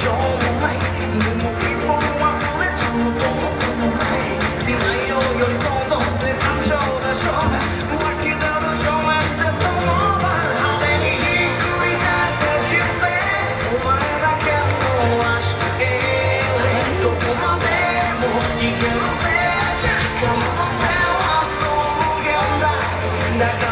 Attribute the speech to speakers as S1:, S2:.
S1: しょうもないでも一歩忘れちゃうともともない内容より行動って感情でしょ湧き出る情熱でともば派手にひっくり返せ人生お前だけの足だけどこまでも行けるぜ可能性はそう無限大だから